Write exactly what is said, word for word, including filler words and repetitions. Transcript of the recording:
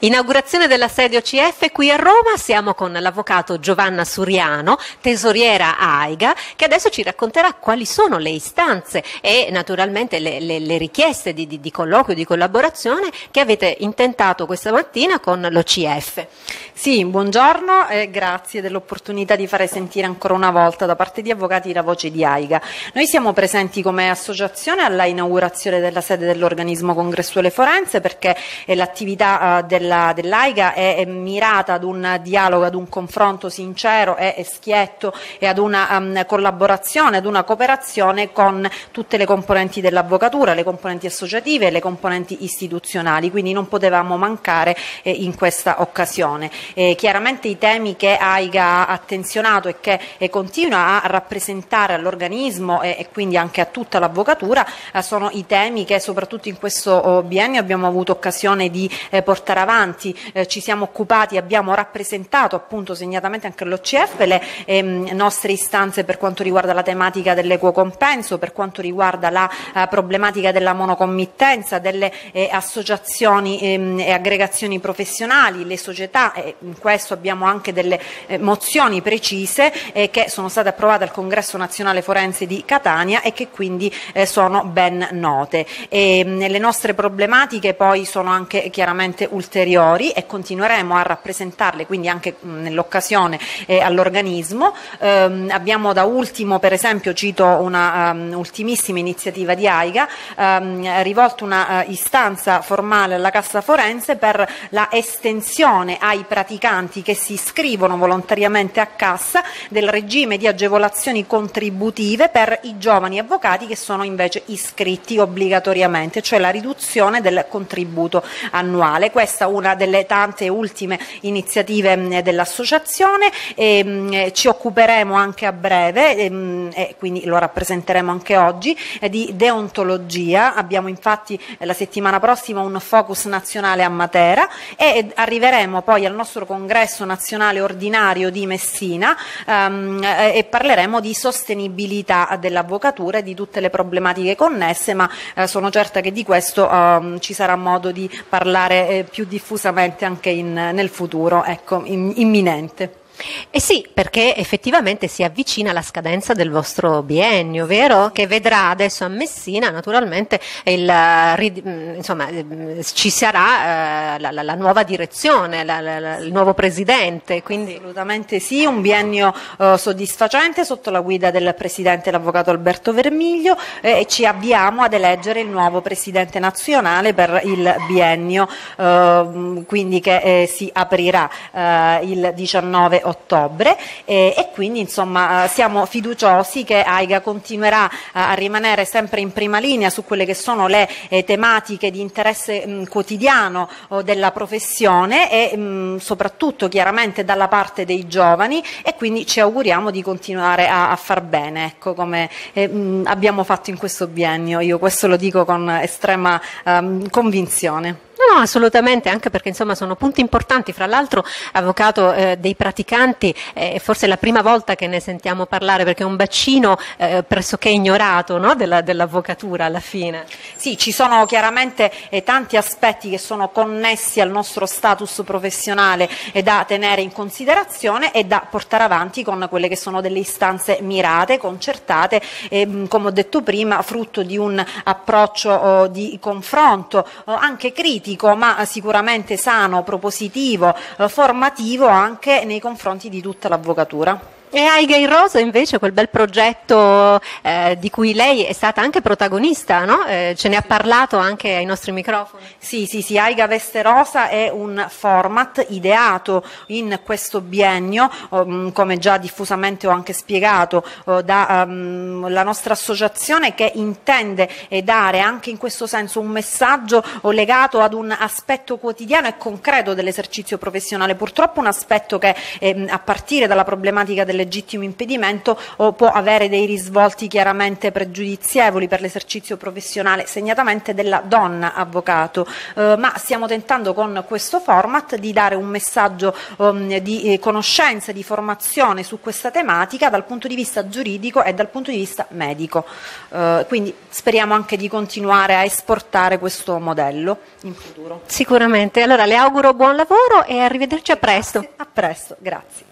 Inaugurazione della sede O C F qui a Roma, siamo con l'avvocato Giovanna Suriano, tesoriera AIGA, che adesso ci racconterà quali sono le istanze e naturalmente le, le, le richieste di, di, di colloquio, di collaborazione che avete intentato questa mattina con l'O C F. Sì, buongiorno e grazie dell'opportunità di fare sentire ancora una volta da parte di avvocati la voce di AIGA. Noi siamo presenti come associazione alla inaugurazione della sede dell'organismo congressuale forense perché l'attività uh, della dell'AIGA è, è mirata ad un dialogo, ad un confronto sincero e, e schietto e ad una um, collaborazione, ad una cooperazione con tutte le componenti dell'avvocatura, le componenti associative e le componenti istituzionali, quindi non potevamo mancare eh, in questa occasione. Eh, chiaramente i temi che AIGA ha attenzionato e che eh, continua a rappresentare all'organismo e, e quindi anche a tutta l'avvocatura eh, sono i temi che soprattutto in questo oh, biennio abbiamo avuto occasione di eh, portare avanti. Eh, ci siamo occupati, abbiamo rappresentato appunto segnatamente anche all'O C F le ehm, nostre istanze per quanto riguarda la tematica dell'equo compenso, per quanto riguarda la eh, problematica della monocommittenza, delle eh, associazioni ehm, e aggregazioni professionali, le società, e in questo abbiamo anche delle eh, mozioni precise eh, che sono state approvate al Congresso Nazionale Forense di Catania e che quindi eh, sono ben note. E, mh, le nostre problematiche poi sono anche chiaramente ulteriori e continueremo a rappresentarle quindi anche nell'occasione eh, all'organismo. Eh, abbiamo da ultimo, per esempio, cito una um, ultimissima iniziativa di AIGA, um, rivolto una uh, istanza formale alla Cassa Forense per la estensione ai praticanti che si iscrivono volontariamente a Cassa del regime di agevolazioni contributive per i giovani avvocati che sono invece iscritti obbligatoriamente, cioè la riduzione del contributo annuale. Questa una delle tante ultime iniziative dell'associazione e ci occuperemo anche a breve e, e quindi lo rappresenteremo anche oggi di deontologia. Abbiamo infatti la settimana prossima un focus nazionale a Matera e arriveremo poi al nostro congresso nazionale ordinario di Messina um, e parleremo di sostenibilità dell'avvocatura e di tutte le problematiche connesse, ma eh, sono certa che di questo um, ci sarà modo di parlare eh, più diffusamente anche in, nel futuro, ecco, in, imminente. Eh sì, perché effettivamente si avvicina la scadenza del vostro biennio, vero? Che vedrà adesso a Messina naturalmente il, insomma, ci sarà eh, la, la, la nuova direzione, la, la, il nuovo presidente. Quindi... Assolutamente sì, un biennio eh, soddisfacente sotto la guida del presidente l'avvocato Alberto Vermiglio eh, e ci avviamo ad eleggere il nuovo presidente nazionale per il biennio, eh, quindi che eh, si aprirà eh, il diciannove ottobre eh, e quindi insomma siamo fiduciosi che AIGA continuerà a rimanere sempre in prima linea su quelle che sono le eh, tematiche di interesse mh, quotidiano oh, della professione e mh, soprattutto chiaramente dalla parte dei giovani, e quindi ci auguriamo di continuare a, a far bene, ecco, come eh, mh, abbiamo fatto in questo biennio. Io questo lo dico con estrema um, convinzione. No, assolutamente, anche perché insomma sono punti importanti. Fra l'altro, avvocato, eh, dei praticanti è eh, forse la prima volta che ne sentiamo parlare, perché è un bacino eh, pressoché ignorato, no? della, dell'avvocatura alla fine. Sì, ci sono chiaramente eh, tanti aspetti che sono connessi al nostro status professionale e da tenere in considerazione e da portare avanti con quelle che sono delle istanze mirate, concertate e, come ho detto prima, frutto di un approccio oh, di confronto oh, anche critico, ma sicuramente sano, propositivo, eh, formativo anche nei confronti di tutta l'avvocatura. E AIGA in Rosa invece, quel bel progetto eh, di cui lei è stata anche protagonista, no? Eh, ce ne ha parlato anche ai nostri microfoni. Sì, sì, sì, AIGA Veste Rosa è un format ideato in questo biennio, um, come già diffusamente ho anche spiegato, uh, da um, la nostra associazione, che intende eh, dare anche in questo senso un messaggio uh, legato ad un aspetto quotidiano e concreto dell'esercizio professionale, purtroppo un aspetto che eh, a partire dalla problematica delle legittimo impedimento o può avere dei risvolti chiaramente pregiudizievoli per l'esercizio professionale, segnatamente della donna avvocato, eh, ma stiamo tentando con questo format di dare un messaggio um, di eh, conoscenza, di formazione su questa tematica dal punto di vista giuridico e dal punto di vista medico, eh, quindi speriamo anche di continuare a esportare questo modello in futuro. Sicuramente, allora le auguro buon lavoro e arrivederci a presto. A presto, grazie.